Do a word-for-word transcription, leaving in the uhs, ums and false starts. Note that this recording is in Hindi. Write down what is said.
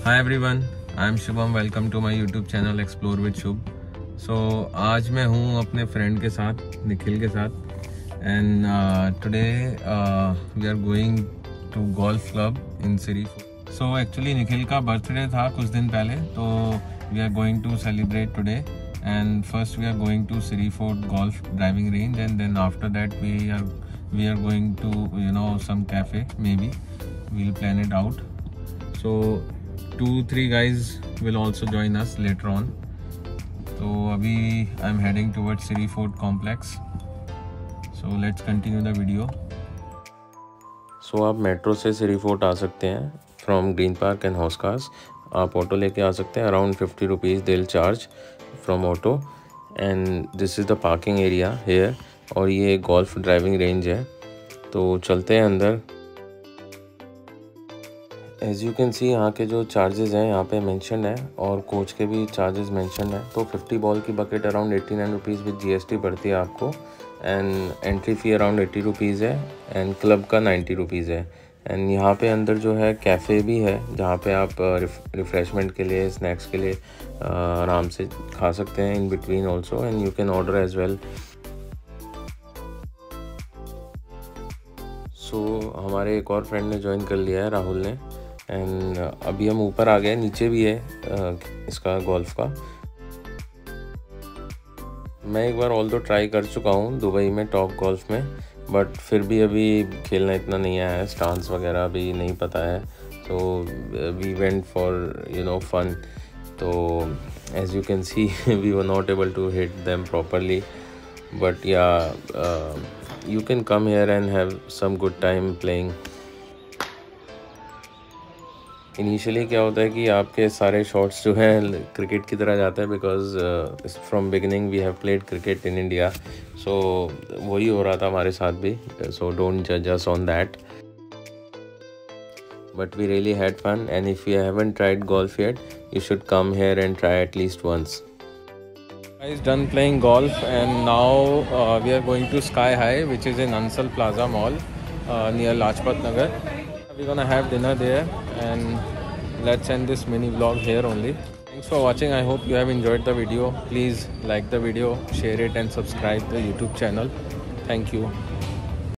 Hi everyone, I am Shubham. Welcome to my YouTube channel explore with Shubh. So आज मैं हूँ अपने फ्रेंड के साथ, निखिल के साथ, and today we are going to golf club in Siri. So actually Nikhil का बर्थडे था कुछ दिन पहले, तो we are going to celebrate today. And first we are going to Siri Fort golf driving range, and then after that we are we are going to you know some cafe, maybe we'll plan it out. So two three guys will also join us later on. So abhi I'm heading towards Siri Fort complex. So let's continue the video. So आप मेट्रो से सिरी फोर्ट आ सकते हैं from Green Park and Hauz Khas. आप ऑटो लेके आ सकते हैं, अराउंड फिफ्टी रुपीज़ दिल charge from auto. And this is the parking area here, और ये गोल्फ ड्राइविंग रेंज है। तो चलते हैं अंदर। एज़ यू कैन सी यहाँ के जो चार्जेस हैं यहाँ पे मेंशन है, और कोच के भी चार्जेस मेंशन है। तो फिफ्टी बॉल की bucket around eighty nine rupees with GST पड़ती है आपको, and entry fee around eighty rupees है, एंड क्लब का नाइन्टी रुपीज़ है। एंड यहाँ पे अंदर जो है कैफ़े भी है, जहाँ पे आप रिफ़्रेशमेंट के लिए, स्नैक्स के लिए आराम से खा सकते हैं in between also, and you can order as well. So हमारे एक और फ्रेंड ने ज्वाइन कर लिया है, राहुल ने। एंड अभी हम ऊपर आ गए, नीचे भी है इसका गोल्फ का। मैं एक बार ऑल दो ट्राई कर चुका हूँ दुबई में टॉप गोल्फ में, बट फिर भी अभी खेलना इतना नहीं आया है, स्टांस वगैरह अभी नहीं पता है। So we went for you know fun. तो as you can see we were not able to hit them properly, but yeah you can come here and have some good time playing. Initially क्या होता है कि आपके सारे शॉट्स जो हैं क्रिकेट की तरह जाते हैं, because from beginning we have played cricket in India. So वही हो रहा था हमारे साथ भी, सो डोंट जज us on that, but we really had fun. And if you haven't tried golf yet, you should come here and try at least once. Guys, done playing golf, and now uh, we are going to Sky High, which is in Ansal Plaza Mall uh, near Lajpat Nagar. We're gonna have dinner there, and let's end this mini vlog here only. Thanks for watching. I hope you have enjoyed the video. Please like the video, share it, and subscribe the YouTube channel. Thank you.